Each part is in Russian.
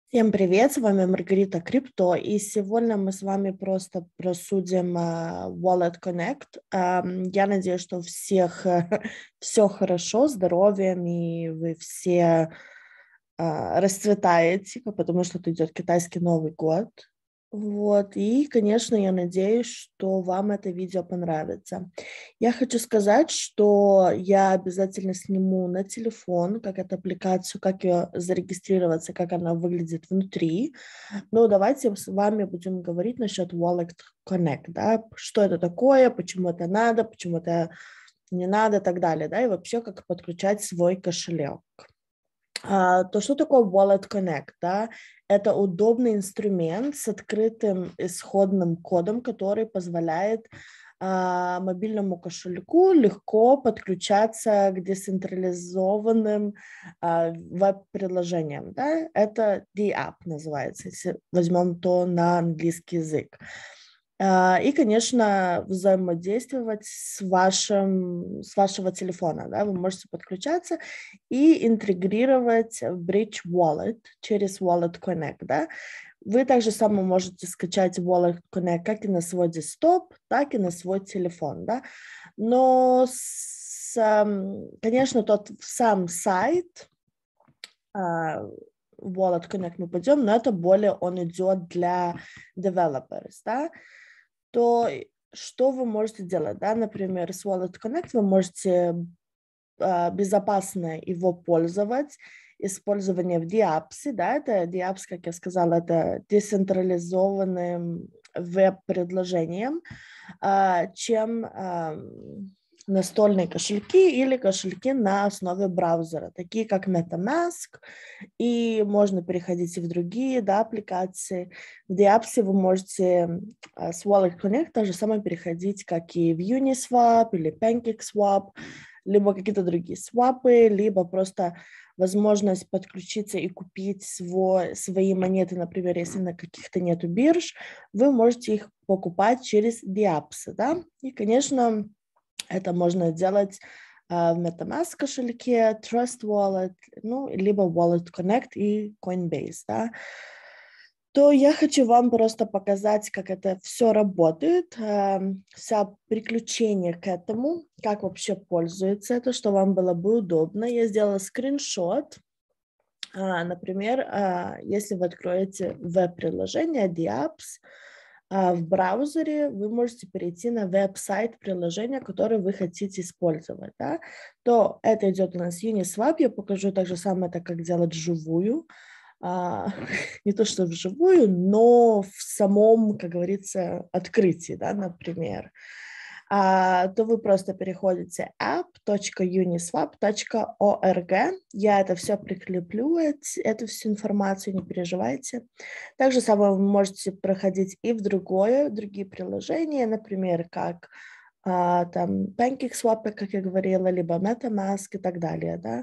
Всем привет, с вами Маргарита Крипто, и сегодня мы с вами просто просудим Wallet Connect. Я надеюсь, что у всех все хорошо, здоровьем, и вы все расцветаете, потому что тут идет китайский Новый год. Вот, и, конечно, я надеюсь, что вам это видео понравится. Я хочу сказать, что я обязательно сниму на телефон, как эту аппликацию, как ее зарегистрироваться, как она выглядит внутри. Но давайте с вами будем говорить насчет Wallet Connect, да, что это такое, почему это надо, почему это не надо и так далее, да, и вообще как подключать свой кошелек. То что такое Wallet Connect? Да? Это удобный инструмент с открытым исходным кодом, который позволяет мобильному кошельку легко подключаться к децентрализованным веб-приложениям. Да? Это DApp называется, если возьмем то на английский язык. И, конечно, взаимодействовать с вашего телефона. Да? Вы можете подключаться и интегрировать в Bridge Wallet через Wallet Connect. Да? Вы также само можете скачать Wallet Connect как и на свой десктоп, так и на свой телефон. Да? Но, конечно, тот сам сайт Wallet Connect мы пойдем, но это более он идет для developers, да, то что вы можете делать, да, например, с Wallet Connect вы можете безопасно его пользовать, использование в DApps, да, это DApps, как я сказала, это децентрализованным веб-предложением, чем настольные кошельки или кошельки на основе браузера, такие как MetaMask, и можно переходить и в другие, да, аппликации. В DApps вы можете с Wallet Connect то же самое переходить, как и в Uniswap или PancakeSwap, либо какие-то другие свапы, либо просто возможность подключиться и купить свои монеты, например, если на каких-то нету бирж, вы можете их покупать через DApps, да, и, конечно, это можно делать в MetaMask кошельке, Trust Wallet, ну, либо Wallet Connect и Coinbase, да. То я хочу вам просто показать, как это все работает, вся приключение к этому, как вообще пользуется это, что вам было бы удобно. Я сделала скриншот. Например, если вы откроете веб-приложение DApps в браузере, вы можете перейти на веб-сайт приложения, которое вы хотите использовать. Да? То это идет у нас Uniswap. Я покажу так же самое, это как делать вживую. Не то что вживую, но в самом, как говорится, открытии, да, например. То вы просто переходите app.uniswap.org. Я это все прикреплю, эту всю информацию, не переживайте. Также самое вы можете проходить и в другие приложения, например, как там PancakeSwap, как я говорила, либо MetaMask и так далее, да.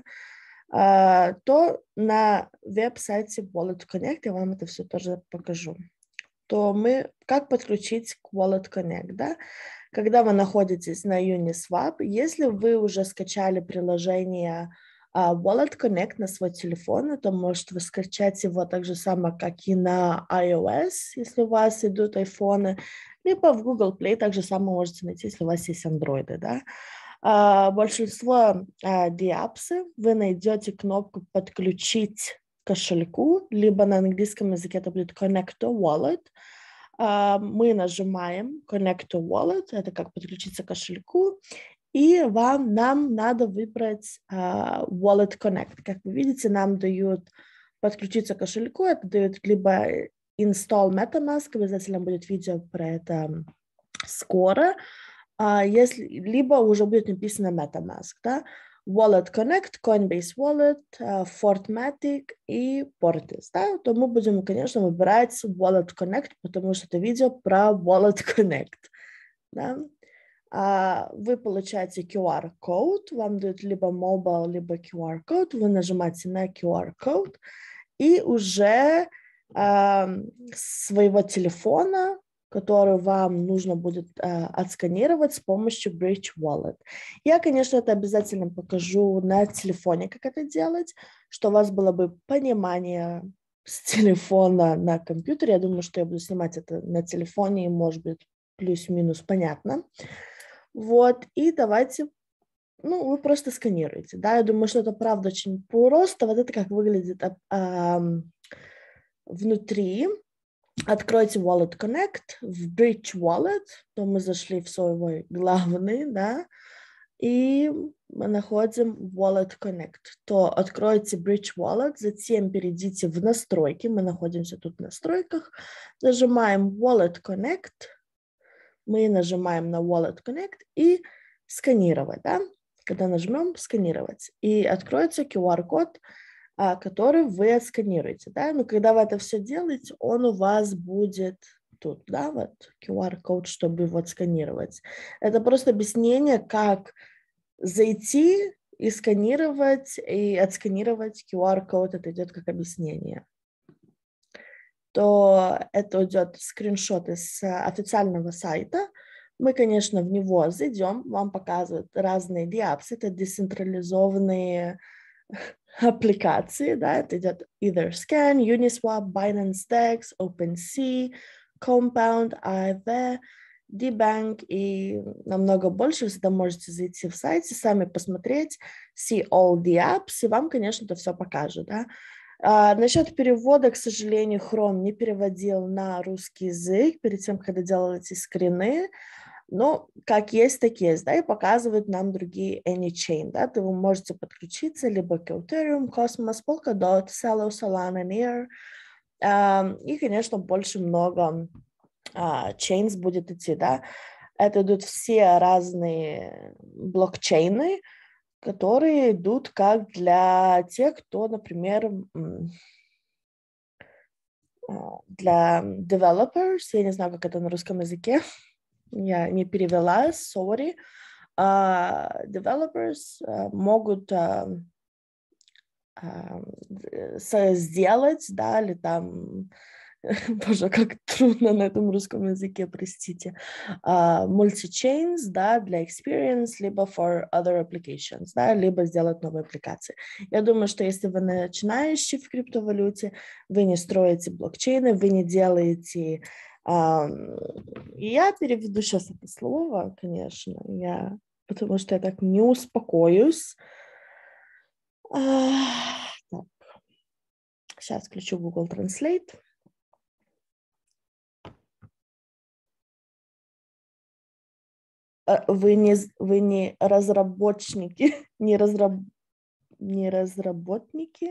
То на веб-сайте Wallet Connect я вам это все тоже покажу. То как подключить к Wallet Connect, да? Когда вы находитесь на Uniswap, если вы уже скачали приложение Wallet Connect на свой телефон, то можете вы скачать его так же само, как и на iOS, если у вас идут айфоны, либо в Google Play так же само можете найти, если у вас есть андроиды, да? Большинство DApps вы найдете кнопку «Подключить к кошельку», либо на английском языке это будет «Connect to Wallet». Мы нажимаем «Connect to Wallet», это как подключиться к кошельку, и нам надо выбрать Wallet Connect. Как вы видите, нам дают подключиться к кошельку, это дает либо Install MetaMask, обязательно будет видео про это скоро, либо уже будет написано MetaMask, да? Wallet Connect, Coinbase Wallet, Fortmatic и Portis, да? То мы будем, конечно, выбирать Wallet Connect, потому что это видео про Wallet Connect, да? Вы получаете QR-код, вам дают либо mobile, либо QR-код, вы нажимаете на QR-код и уже своего телефона, который вам нужно будет отсканировать с помощью Bridge Wallet. Я, конечно, это обязательно покажу на телефоне, как это делать, что у вас было бы понимание с телефона на компьютер. Я думаю, что я буду снимать это на телефоне, и, может быть, плюс-минус понятно. Вот, и давайте, ну, вы просто сканируете, да, я думаю, что это правда очень просто. Вот это как выглядит внутри. Откройте Wallet Connect, в Bridge Wallet, то мы зашли в свой главный, да, и мы находим Wallet Connect, то откройте Bridge Wallet, затем перейдите в настройки, мы находимся тут в настройках, нажимаем Wallet Connect, мы нажимаем на Wallet Connect и сканировать, да, когда нажмем сканировать, и откроется QR-код, который вы отсканируете, да, но когда вы это все делаете, он у вас будет тут, да, вот QR-код, чтобы его отсканировать. Это просто объяснение, как зайти и сканировать, и отсканировать QR-код, это идет как объяснение. То это идет скриншот из официального сайта. Мы, конечно, в него зайдем, вам показывают разные DApps, это децентрализованные аппликации, да, это идет Etherscan, Uniswap, Binance Dex, OpenSea, Compound, AEV, DBank и намного больше. Вы всегда можете зайти в сайт, сами посмотреть, see all the apps, и вам, конечно, это все покажет, да. Насчет перевода, к сожалению, Chrome не переводил на русский язык перед тем, когда делал эти скрины. Но как есть, так есть, да, и показывают нам другие AnyChain, да, то вы можете подключиться либо к Ethereum, Cosmos, Polkadot, Celo, Solana, Near, и, конечно, больше много chains будет идти, да. Это идут все разные блокчейны, которые идут как для тех, кто, например, для developers, я не знаю, как это на русском языке, я не перевела, sorry. Developers могут сделать, да, или там, боже, как трудно на этом русском языке, простите, multi-chains, да, для experience, либо for other applications, да, либо сделать новые аппликации. Я думаю, что если вы начинающий в криптовалюте, вы не строите блокчейны, вы не делаете... Я переведу сейчас это слово, конечно, потому что я так не успокоюсь. Так. Сейчас включу Google Translate. Вы не разработчики, не разработники.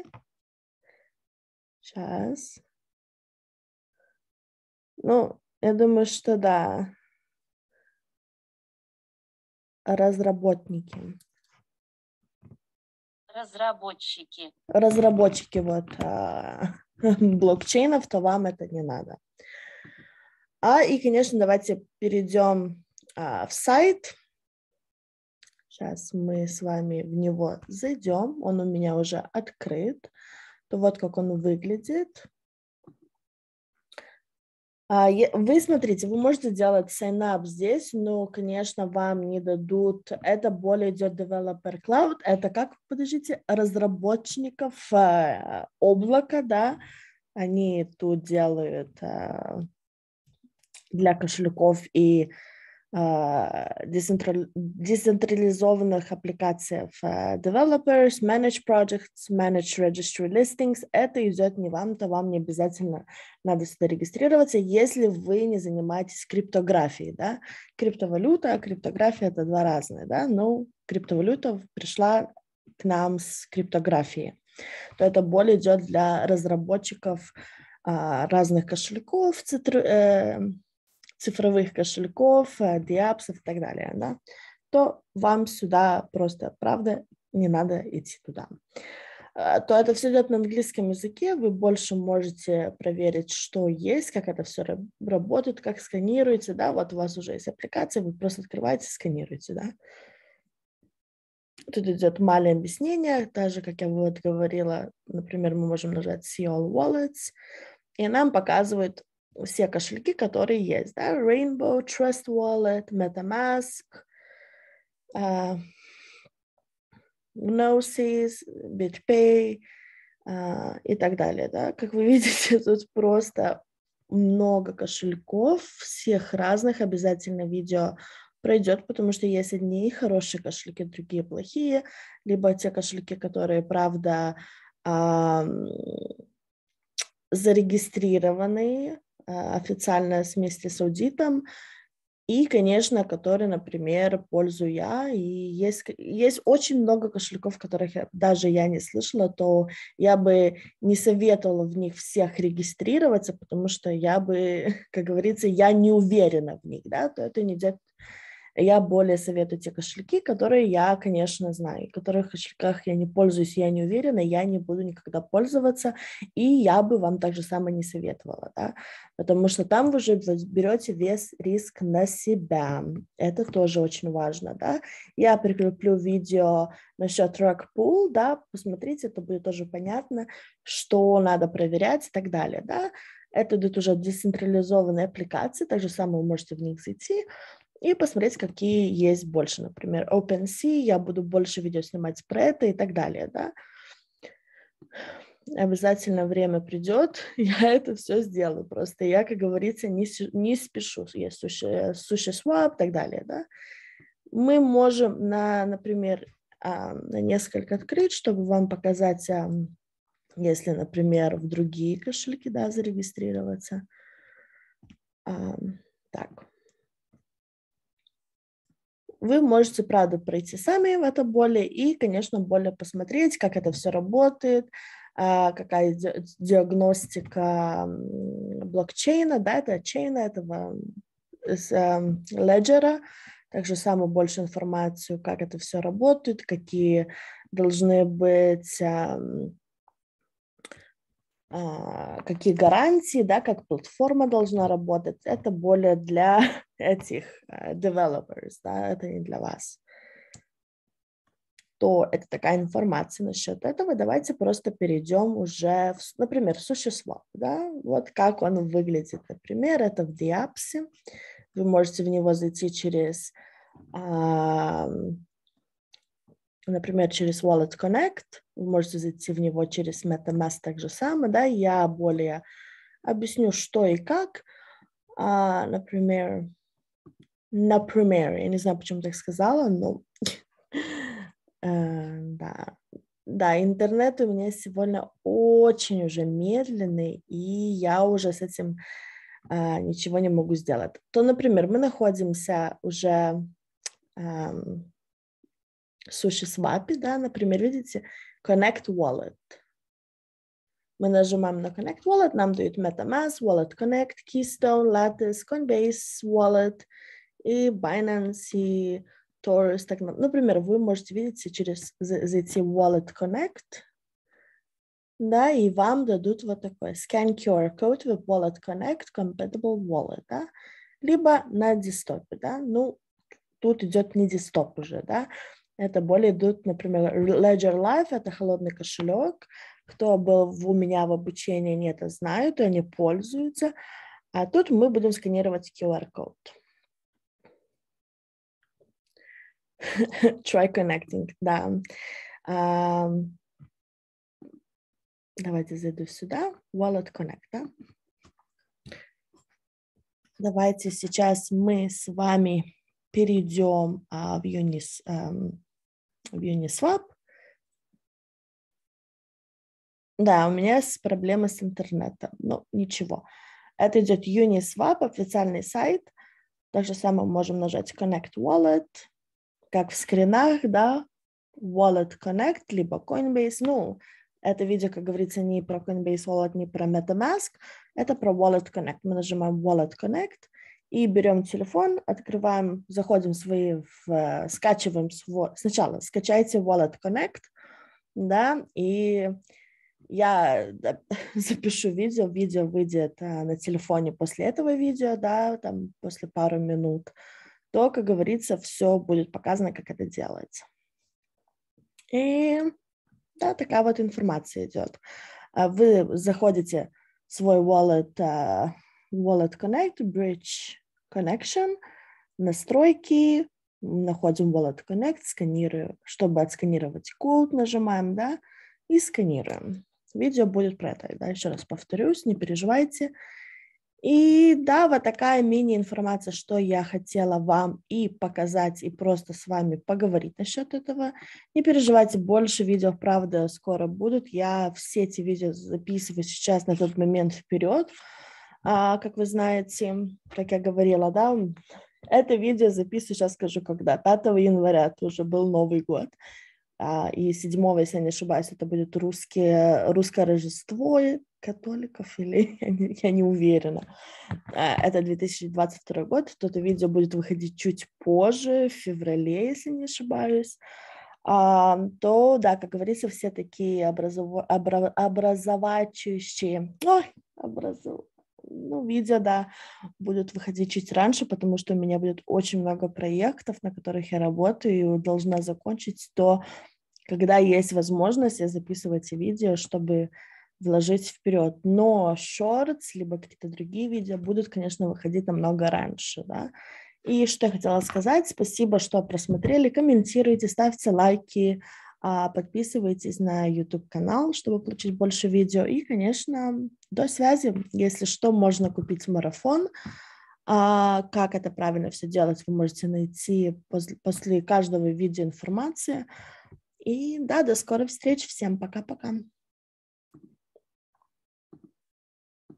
Сейчас. Ну, я думаю, что да. Разработники. Разработчики вот блокчейнов, то вам это не надо. И, конечно, давайте перейдем в сайт. Сейчас мы с вами в него зайдем. Он у меня уже открыт. То вот как он выглядит. Вы смотрите, вы можете делать sign-up здесь, но, конечно, вам не дадут. Это более идет Developer Cloud. Это как, подождите, разработчиков облака, да. Они тут делают для кошельков и децентрализованных аппликациях developers, manage projects, manage registry listings. Это идет не вам, то вам не обязательно надо сюда регистрироваться, если вы не занимаетесь криптографией, да. Криптовалюта, криптография – это два разные, да, но криптовалюта пришла к нам с криптографией, то это более идет для разработчиков разных кошельков, цифровых кошельков, диапсов и так далее, да, то вам сюда просто, правда, не надо идти туда. То это все идет на английском языке, вы больше можете проверить, что есть, как это все работает, как сканируете, да, вот у вас уже есть аппликация, вы просто открываете, сканируете, да. Тут идет маленькое объяснение, так же, как я вот говорила, например, мы можем нажать See All Wallets, и нам показывает все кошельки, которые есть, да, Rainbow, Trust Wallet, MetaMask, Gnosis, BitPay, и так далее, да. Как вы видите, тут просто много кошельков, всех разных, обязательно видео пройдет, потому что есть одни хорошие кошельки, другие плохие, либо те кошельки, которые, правда, зарегистрированы официально вместе с аудитом, и, конечно, которые, например, пользую я. И есть очень много кошельков, которых даже я не слышала, то я бы не советовала в них всех регистрироваться, потому что я бы, как говорится, я не уверена в них, да, то это не идет. Я более советую те кошельки, которые я, конечно, знаю, в которых кошельках я не пользуюсь, я не уверена, я не буду никогда пользоваться, и я бы вам так же самое не советовала, да, потому что там вы уже берете весь риск на себя. Это тоже очень важно, да. Я прикреплю видео насчет Rugpool, да, посмотрите, это будет тоже понятно, что надо проверять и так далее, да. Это идут уже децентрализованные аппликации, так же самое вы можете в них зайти и посмотреть, какие есть больше. Например, OpenSea, я буду больше видео снимать про это и так далее, да. Обязательно время придет, я это все сделаю. Просто я, как говорится, не спешу. Есть SushiSwap и так далее, да. Мы можем, например, на несколько открыть, чтобы вам показать, если, например, в другие кошельки, да, зарегистрироваться. Так. Вы можете, правда, пройти сами в это более и, конечно, более посмотреть, как это все работает, какая диагностика блокчейна, да, это чейна, этого леджера, также самую больше информацию, как это все работает, какие должны быть, какие гарантии, да, как платформа должна работать. Это более для этих developers, да, это не для вас. То это такая информация насчет этого. Давайте просто перейдем уже, например, в SushiSwap, да, вот как он выглядит, например, это в Diapse. Вы можете в него зайти через, например, через Wallet Connect, вы можете зайти в него через MetaMask так же самое, да, я более объясню, что и как, например, я не знаю, почему так сказала, но да. Да, интернет у меня сегодня очень уже медленный, и я уже с этим ничего не могу сделать. То, например, мы находимся уже в SushiSwap, да, например, видите, Connect Wallet. Мы нажимаем на Connect Wallet, нам дают MetaMask, Wallet Connect, Keystone, Lattice, Coinbase Wallet и Binance, и Taurus. Так, например, вы можете видеть зайти в Wallet Connect, да, и вам дадут вот такой Scan QR Code with Wallet Connect Compatible Wallet, да, либо на десктопе, да, ну, тут идет не десктоп уже, да, это более идут, например, Ledger Live, это холодный кошелек, кто был у меня в обучении, они это знают, и они пользуются, а тут мы будем сканировать QR-код. Try connecting, да. Давайте зайду сюда, Wallet Connect, да. Давайте сейчас мы с вами перейдем в Uniswap. Да, у меня есть проблемы с интернетом, но ничего. Это идет Uniswap, официальный сайт. Так же самое можем нажать Connect Wallet, как в скринах, да, Wallet Connect, либо Coinbase. Ну, это видео, как говорится, не про Coinbase Wallet, не про MetaMask, это про Wallet Connect. Мы нажимаем Wallet Connect и берем телефон, открываем, заходим скачиваем сначала скачайте Wallet Connect, да, и я запишу видео выйдет на телефоне после этого видео, да, там после пару минут, то, как говорится, все будет показано, как это делается. И да, такая вот информация идет. Вы заходите в свой Wallet Connect, Bridge Connection, настройки, находим Wallet Connect, сканируем, чтобы отсканировать код, нажимаем, да, и сканируем. видео будет про это. Да, еще раз повторюсь, не переживайте. И да, вот такая мини-информация, что я хотела вам и показать, и просто с вами поговорить насчет этого. Не переживайте, больше видео, правда, скоро будут. Я все эти видео записываю сейчас на тот момент вперед. Как вы знаете, как я говорила, да, это видео записываю, сейчас скажу, когда. 5 января, это уже был Новый год. И 7, если я не ошибаюсь, это будет русское Рождество католиков, или я не уверена. Это 2022 год, то это видео будет выходить чуть позже, в феврале, если не ошибаюсь. То, да, как говорится, все такие образовательные видео, да, будут выходить чуть раньше, потому что у меня будет очень много проектов, на которых я работаю и должна закончить, то когда есть возможность, я записываю эти видео, чтобы вложить вперед. Но шортс, либо какие-то другие видео будут, конечно, выходить намного раньше, да. И что я хотела сказать, спасибо, что просмотрели, комментируйте, ставьте лайки, подписывайтесь на YouTube-канал, чтобы получить больше видео. И, конечно, до связи. Если что, можно купить марафон. Как это правильно все делать, вы можете найти после каждого видео информации. И да, до скорой встречи. Всем пока-пока.